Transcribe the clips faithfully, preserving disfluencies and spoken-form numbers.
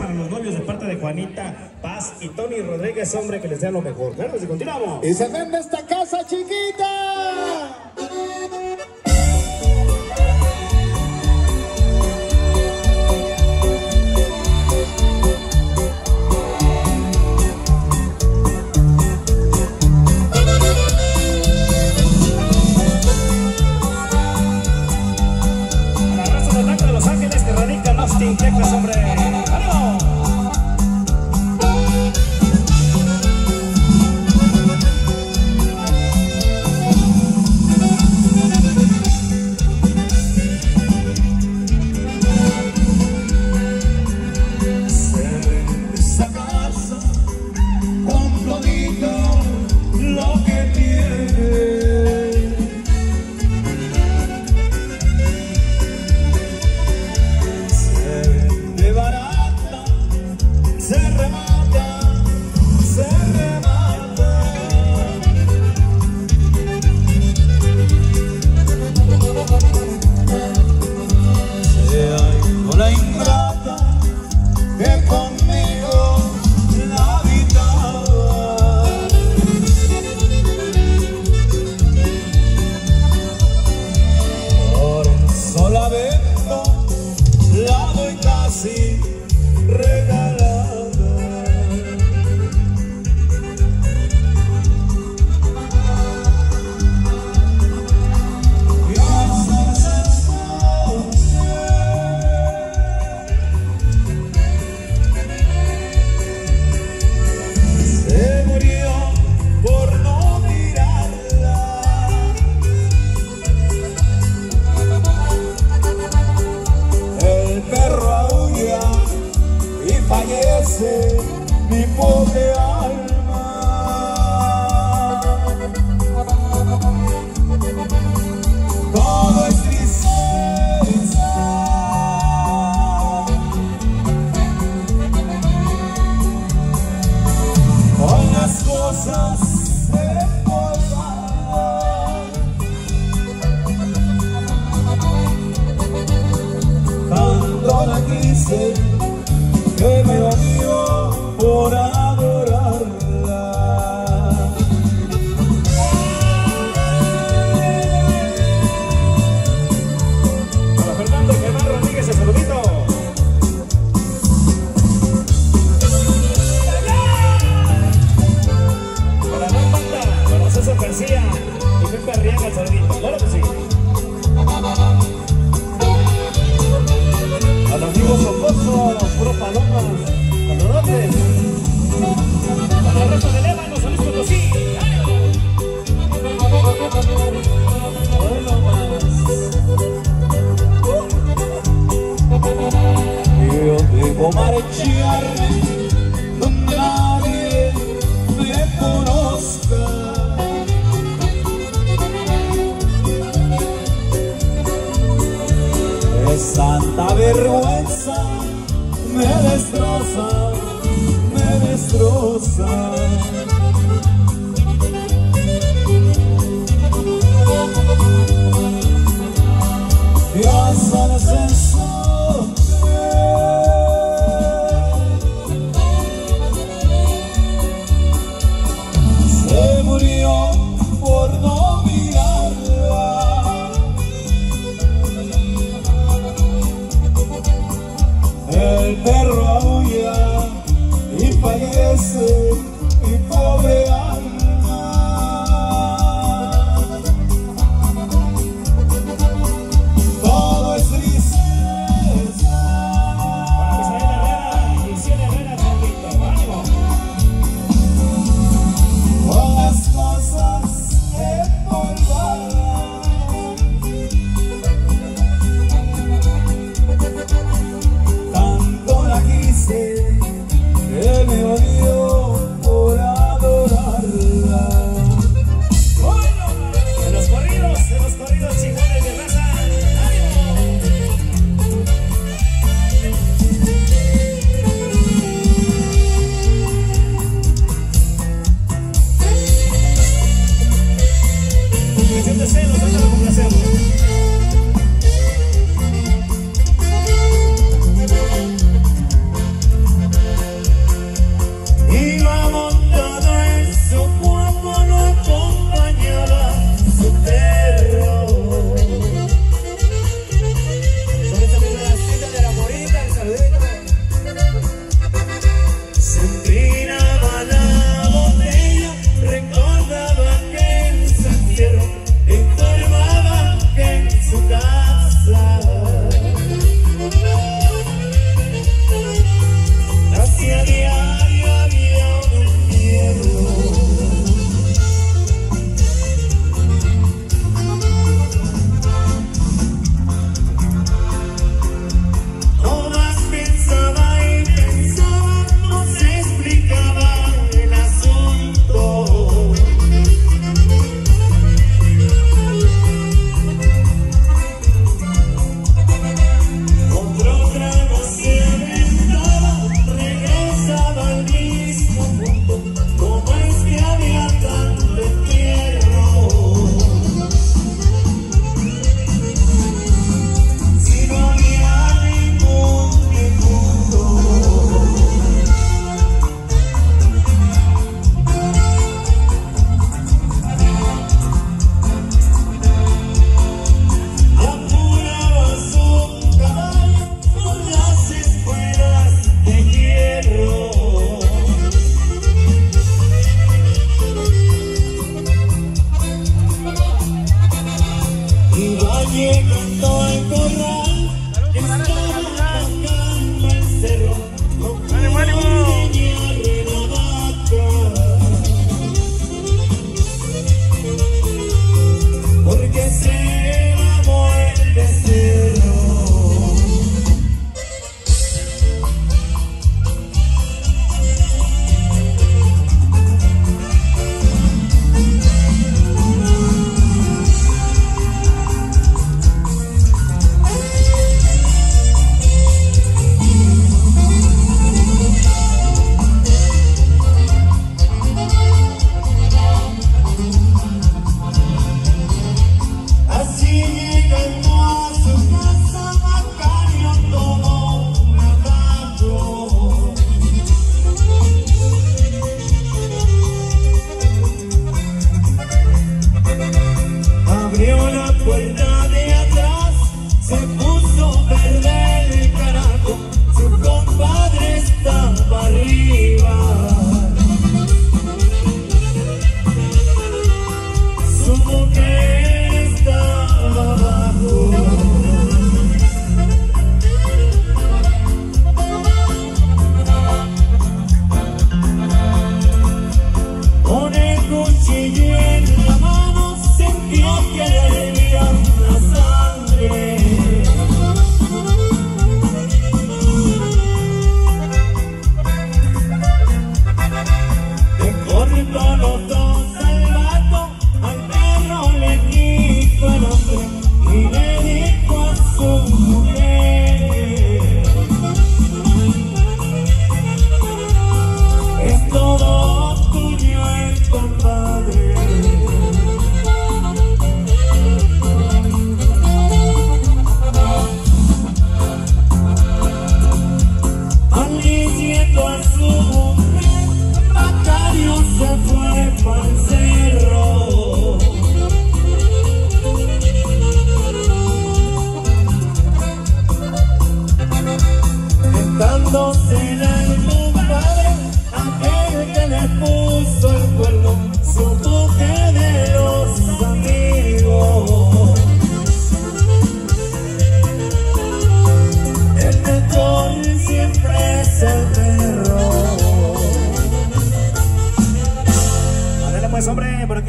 para los novios de parte de Juanita Paz y Tony Rodríguez, hombre, que les sea lo mejor. Claro, si continuamos. Y se vende esta casa chiquita. Austin, Texas, hombre. ¡Ánimo! Se vende esa casa con todito lo que tiene. Mi pobre alma, todo es tristeza, con las cosas empolvadas, tanto la quise que me odió por adorarla. Para Fernando Germán Rodríguez, el saludito. Para la banda, para César García y Pepe Arriaga, el saludito. Claro que sí. Al amigo Socoso, puro palomas, palonotes. Para el resto de Lema, no San Luis Potosí. Bueno, más. Yo debo marcharme donde nadie me conozca. Es tanta vergüenza me destroza, me destroza. Ya sabes eso, se murió por no mirarla. El perro aúlla y fallece mi pobre alma. Todo es tristeza. Para Misael Herrera y Ciel Herrera, saludito. ¡Ánimo! Con las cosas empolvadas, tanto la quise que me odió por adorarla.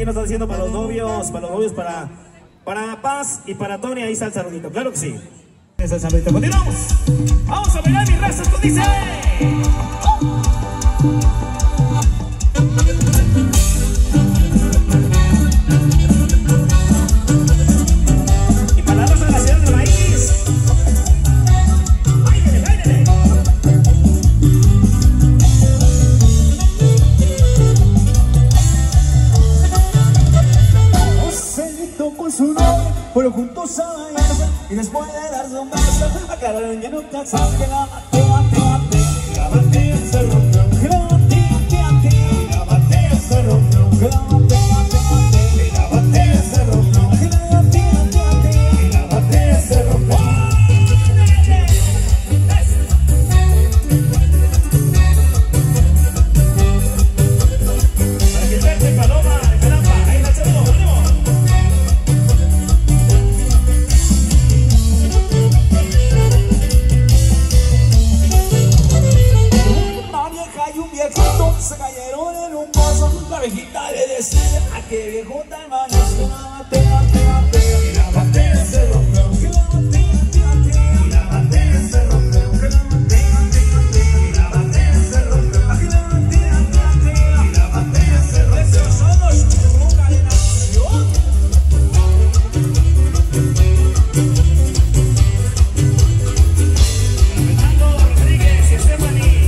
aquí nos están diciendo para los novios, para los novios, para, para Paz y para Tony, ahí está el saludito, claro que sí. Es el saludito, continuamos. Vamos a bailar mi raza, esto dice. Y para la raza de la ciudad del maíz. ¡Báilele, báilele! Con su nombre, pero juntos a bañarse y después de darse un beso aclararon ya no cansan que la maté, maté, maté, la maté, se rompió, que la maté, maté, maté, la maté, se rompió, que la maté, maté, maté, la maté, se rompió, que la maté, maté, maté, la maté, se rompió. Para que verte paloma, esperanza, ahí la saludo, ánimo. Se cayeron en un pozo, la viejita le decía a qué viejo tan mañoso. La maté, maté, maté, y la maté se rompió. Que la maté, maté, maté, y la maté se rompió. Que la maté, maté, maté, y la maté se rompió. Que la maté, maté, maté, y la maté se rompió. Esos son los Ruca de Nación. Fernando Rodríguez y Stephanie.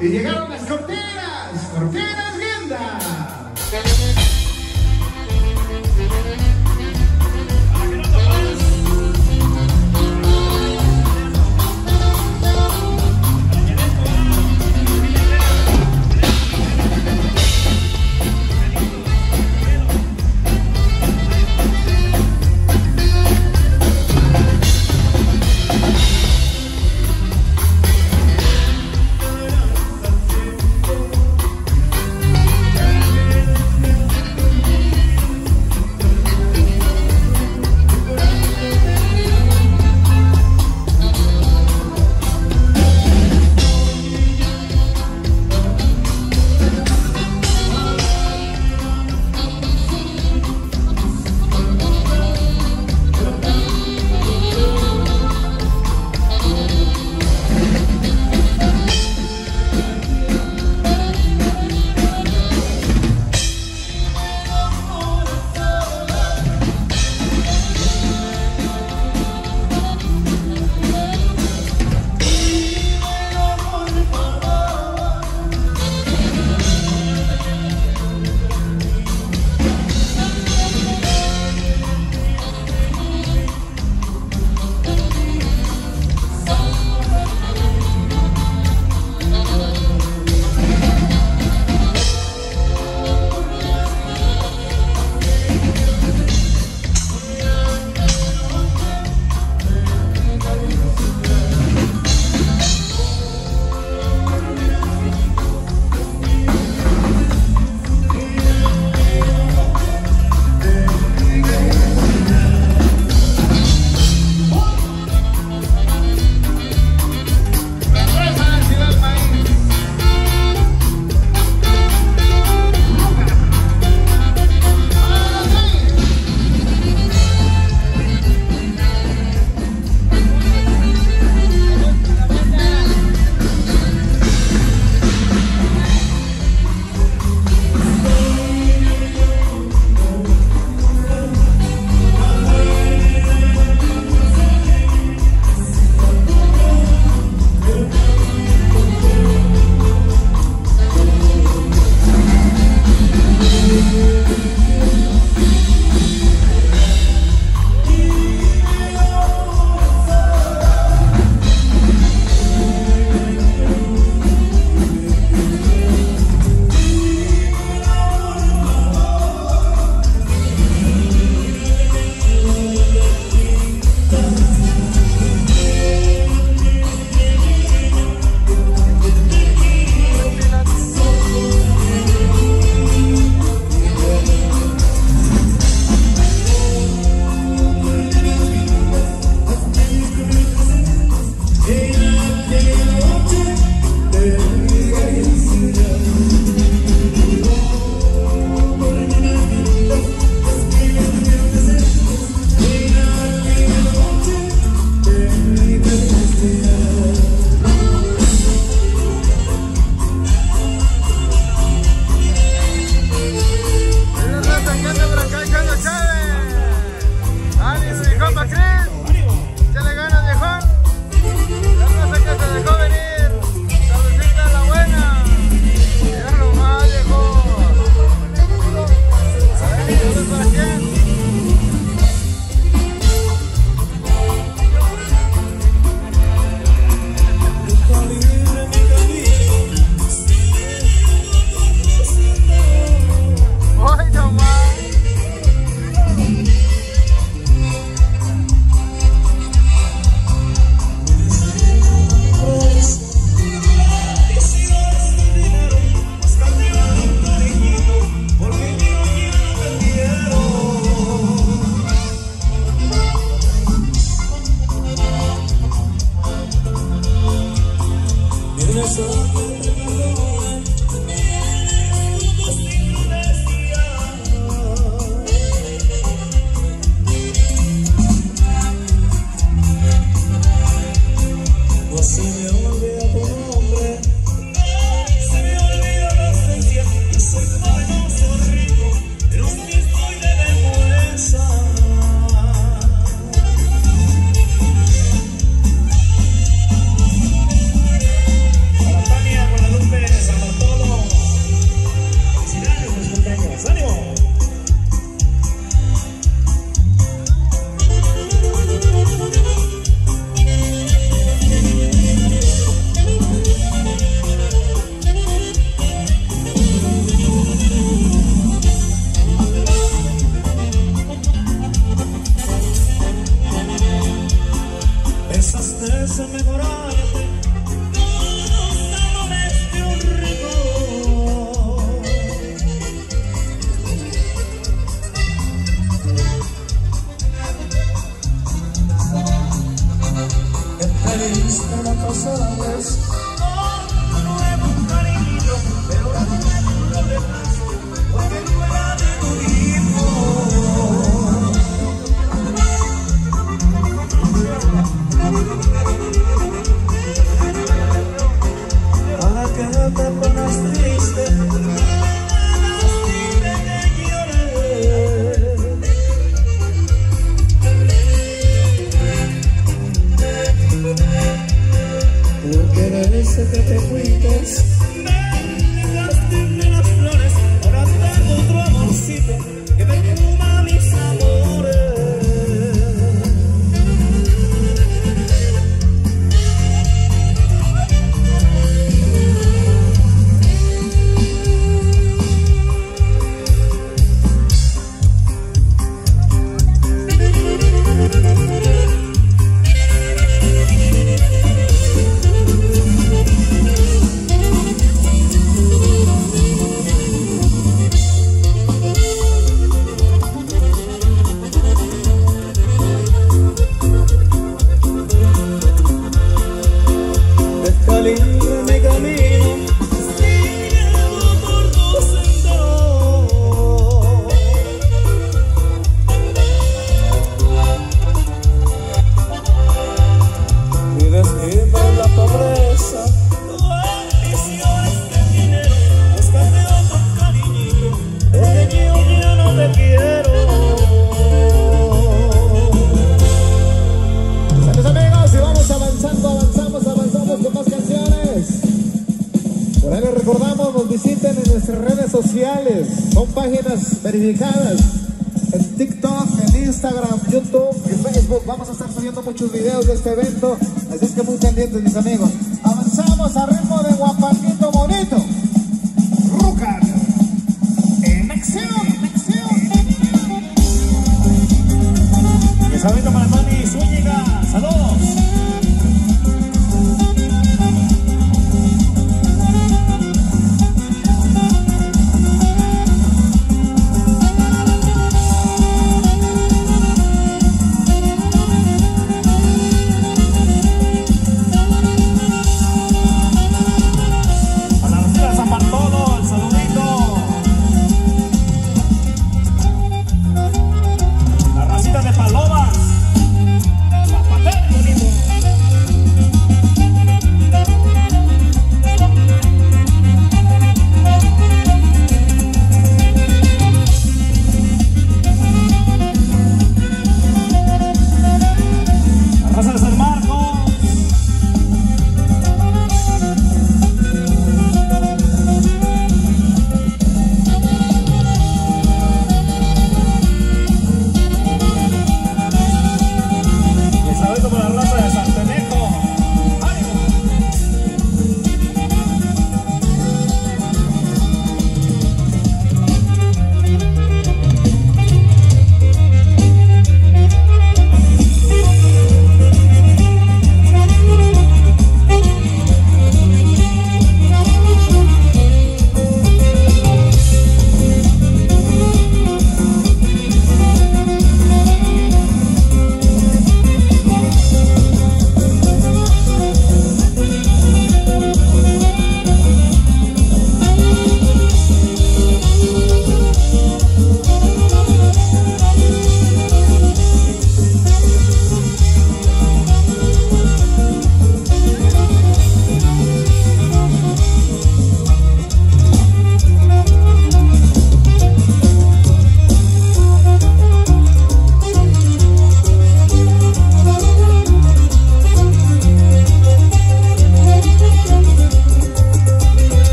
y llegaron las corteras, corteras Guenda. Thank oficiales, son páginas verificadas en TikTok, en Instagram, YouTube y Facebook. Vamos a estar subiendo muchos videos de este evento, así es que muy pendientes, mis amigos. Avanzamos a ritmo de Guapanguito Bonito. Rúcar en acción, en acción. Y saludito para Tony Zúñiga, saludos.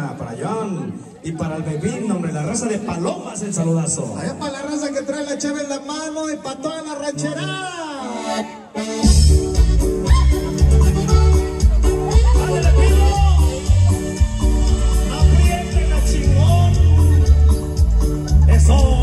para, para John y para el Bebín, hombre, la raza de Palomas, el saludazo. Allá para la raza que trae la cheve en la mano y para toda la rancherada. ¡Ándale, pido! ¡Apriete la chingón! ¡Eso!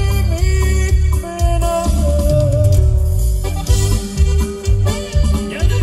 ¡Ya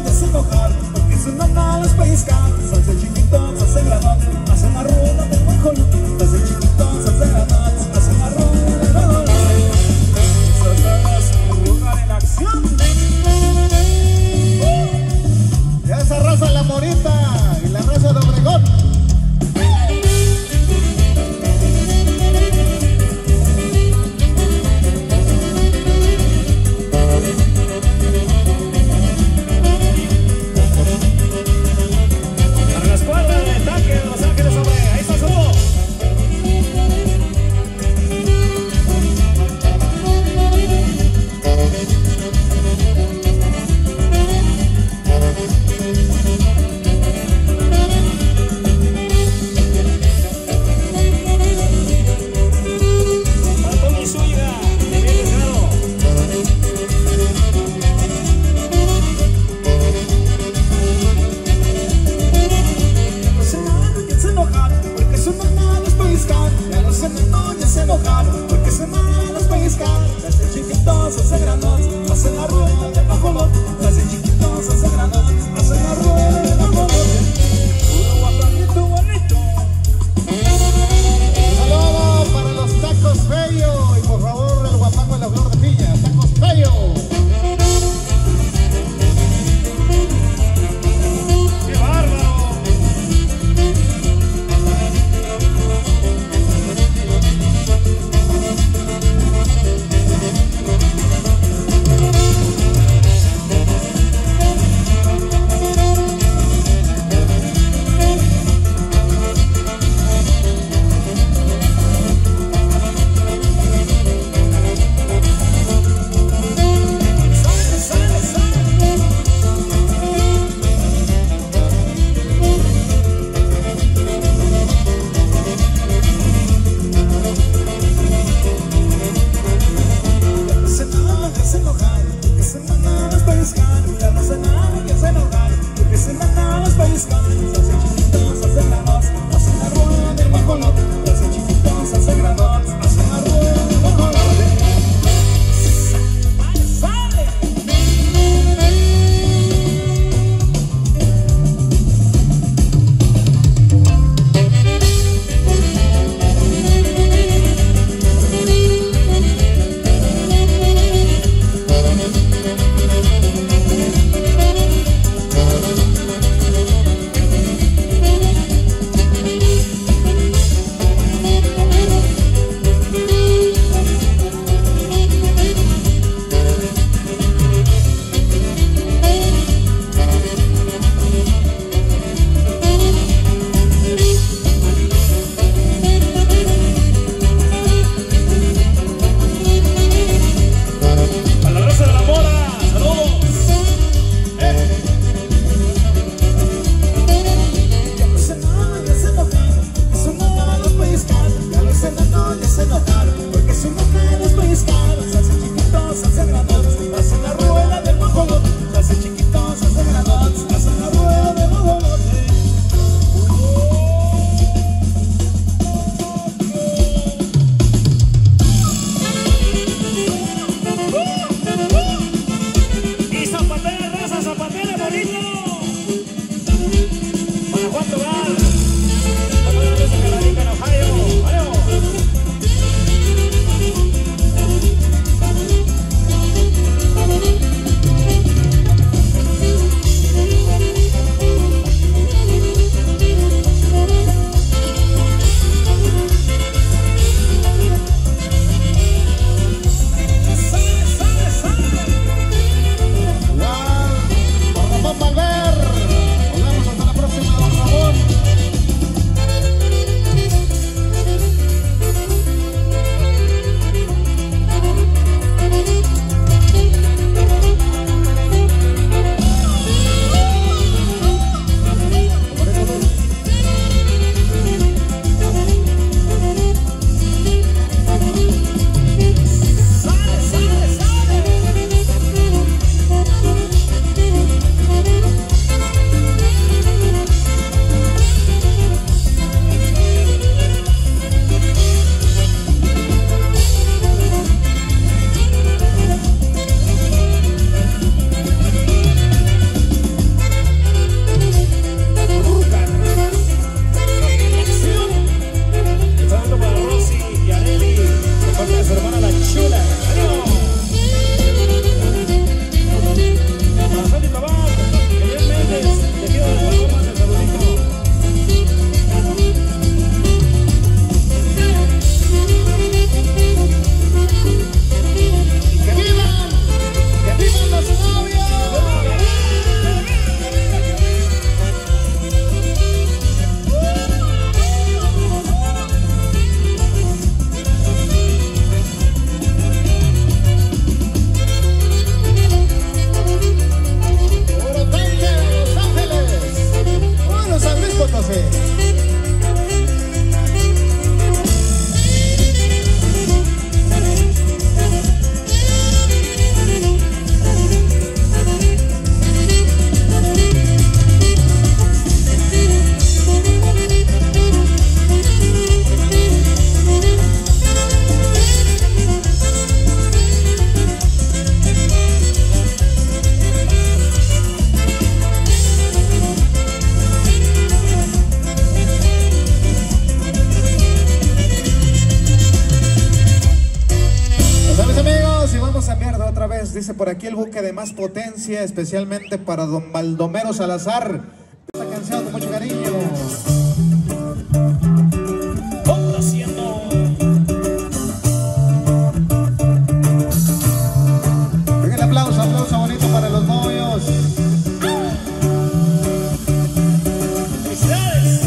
te hace enojar, porque su mamá es pellizcar. Se hace chiquito, se hace grandote, hace una rueda del buen joluto. Se hace chiquito, se hace grandote, hace una rueda del buen joluto. Se lugar en acción. Y esa raza La Morita y la raza de Obregón. Para las cuatro. vamos a enviar de otra vez, dice por aquí el buque de más potencia, especialmente para don Baldomero Salazar. Esta canción con mucho cariño. Complaciendo. Venga el aplauso, aplauso bonito para los novios. ¡Felicidades!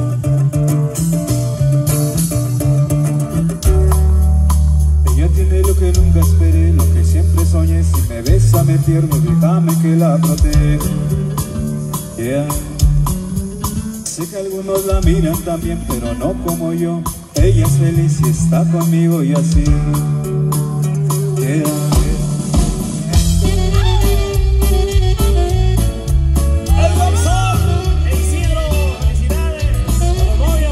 Ella tiene lo que nunca esperé, lo que siempre soñé. Si me besa me pierdo, déjame que la proteja. Yeah. Sé que algunos la miran también, pero no como yo. Ella es feliz y está conmigo y así. Yeah. ¡El Boxón! ¡Isidro! ¡Felicidades! ¡A los novios!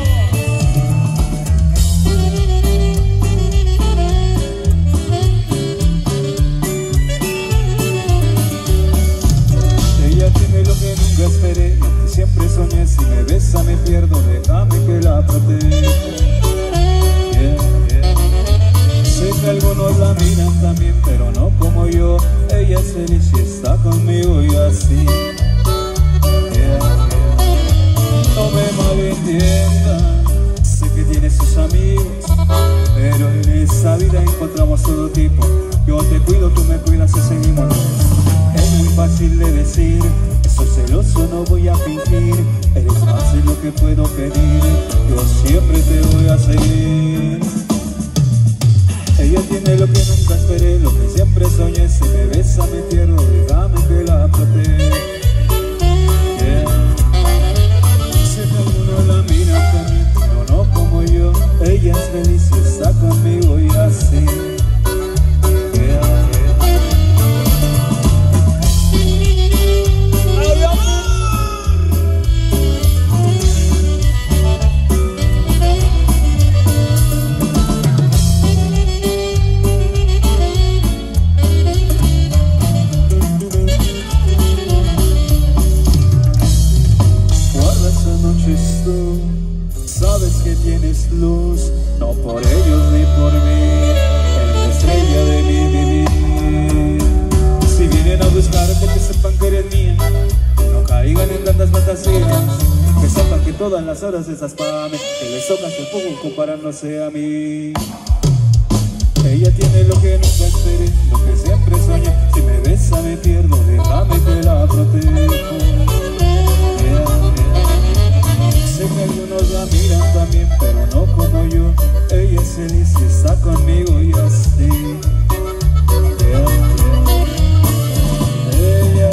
Ella tiene lo que nunca esperé, lo que siempre soñé. Si me besa me pierdo, déjame que la proteja. Yeah, yeah. Sé que algunos la miran también, pero no como yo. Ella es feliz y está conmigo y así. Yeah, yeah. No me malentiendan, sé que tiene sus amigos, pero en esa vida encontramos todo tipo. Yo te cuido, tú me cuidas y seguimos. Es muy fácil de decir, soy celoso, no voy a fingir. Eres más de lo que puedo pedir, yo siempre te voy a seguir. Ella tiene lo que nunca esperé, lo que siempre soñé. Si me besa me pierdo, déjame que la proteja. Yeah. Sé que algunos la miran también, pero no como yo. Ella es feliz y está conmigo y así. Yeah, yeah. Sabes que tienes luz, no por ellos ni por mí, eres la estrella de mi vivir. Si vienen a buscarte, que sepan que eres mía, no caigan en tantas fantasías, que sepan que todas las horas esas para mí, que les tocas el fuego comparándose a mí. Ella tiene lo que nunca esperé, lo que siempre soñé. Si me besa me pierdo, déjame que la protejo. Yeah, yeah. Sé que algunos la miran también, pero no como yo. Ella es feliz y está conmigo y así. Yeah, yeah.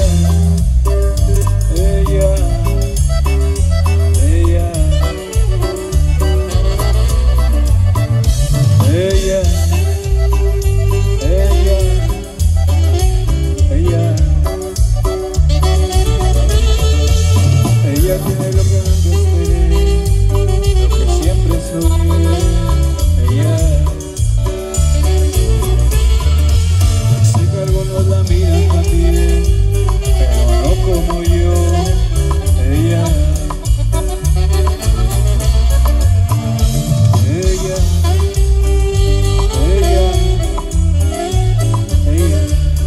Ella, ella, ella, ella, ella, ella, ella tiene lo que nunca esperé, lo que siempre soñé. Ella, sé que algunos la miran también, pero no como yo. Ella, ella, ella, ella.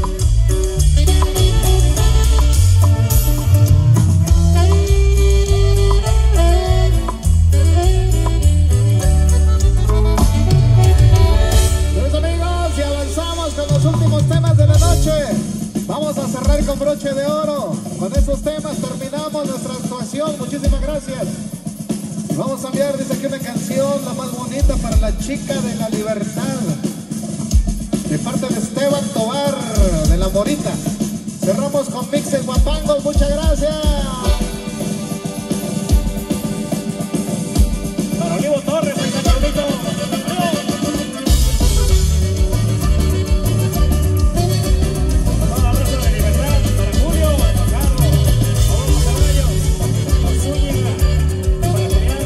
Pues amigos, y avanzamos con los últimos temas de la noche. Vamos a cerrar con broche de oro. Con esos temas terminamos nuestra actuación. Muchísimas gracias. Y vamos a enviar, dice aquí, una canción, la más bonita para la chica de la libertad, de parte de Esteban Tobar, de La Morita. Cerramos con Mixes Guapangos. Muchas gracias. Para Olivo Torres, ahí está Carlito. Para la Rosa de Libertad, para Julio, para Carlos, para los caballos, para Zúñiga, para Julián.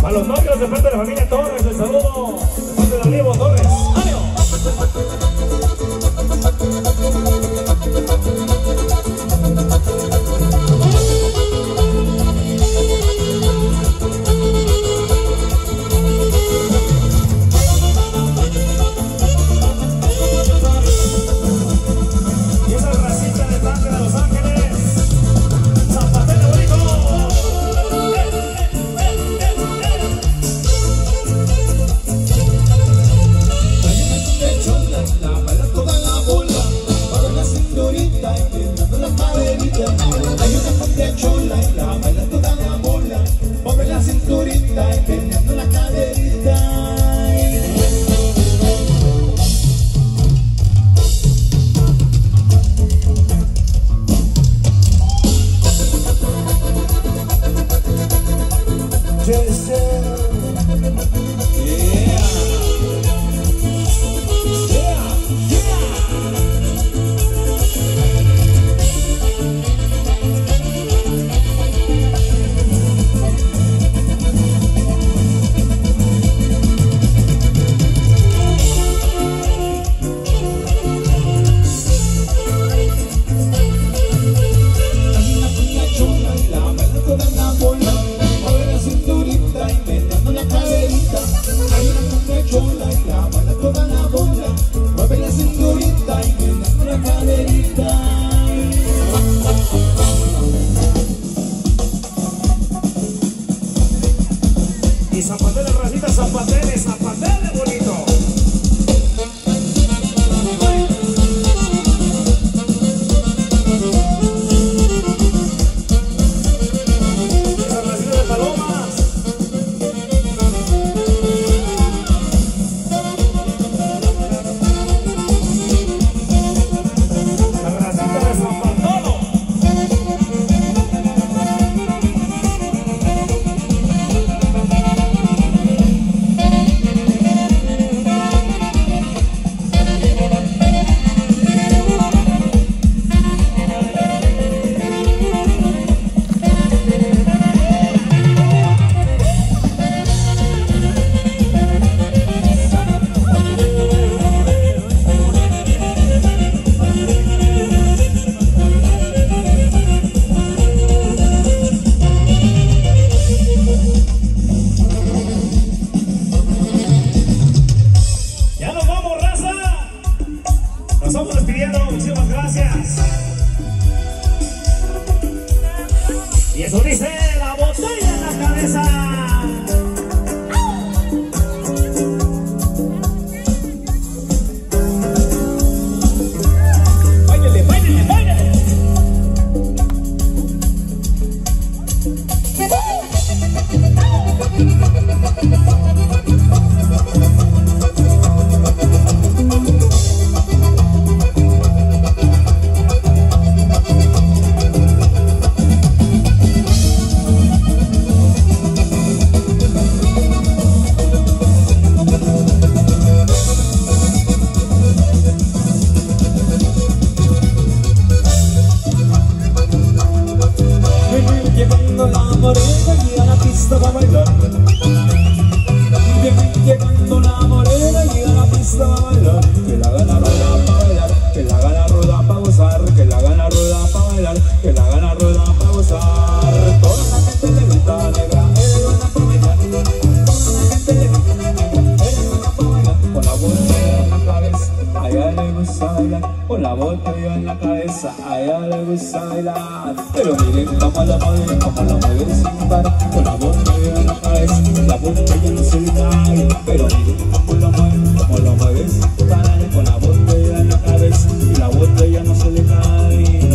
A los novios de parte de la familia Torres, el saludo de parte de Olivo Torres. ¡Ánimo! Y esa racita de Tanque de Los Ángeles, Zapatero bonito. Hay una cumbia chola y la baila toda la bola. Mueve la cinturita y peleando la caderita. Yes, yeah. Y zapatele, racita, zapatele, zapatele bonito. Esa racita de palomas. La racita de San Bartolo. Nos estamos despidiendo, muchísimas gracias. Y eso dice la botella en la cabeza. Báilale, báilale, báilale. Llegando la morena y a la pista va a bailar. Llegando la morena y a la pista va a bailar. Que la gana rueda pa' bailar, que la gana rueda pa' gozar, que la gana rueda pa' bailar, que la gana rueda pa' gozar. Toda la gente le grita negra, eres buena pa' bailar. Toda la gente le grita negra, eres buena pa' bailar. Con la botella en la cabeza, a ella le gusta bailar. Con la botella en la cabeza, a ella le gusta bailar. Pero miren cómo la mueve, cómo la mueve sin parar. Con la botella en la cabeza, la botella no se le cae. Pero miren cómo la mueve, cómo la mueve sin parar. Con la botella en la cabeza, y la botella no se le cae.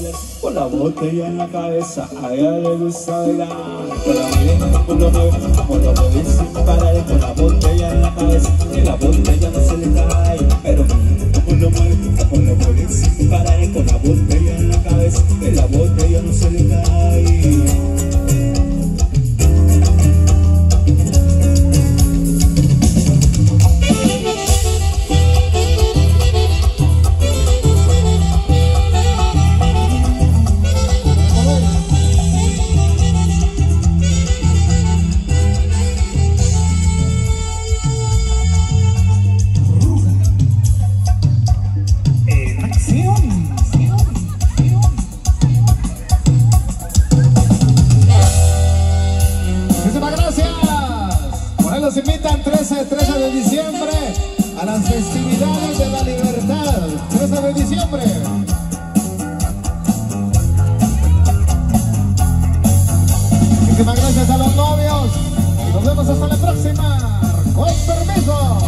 bailar con la botella en la cabeza, a ella le gusta bailar. Con la morena como lo mueve, como lo mueve sin parar, con la botella en la cabeza, y la botella no se le cae. Pero mira como lo mueve, como lo mueve sin parar, con la botella en la cabeza, y la botella no se le cae. Los invitan trece, trece de diciembre a las festividades de la libertad. trece de diciembre. Muchísimas gracias a los novios. Nos vemos hasta la próxima. Con permiso.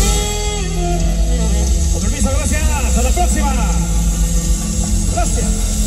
Hasta la próxima. Gracias.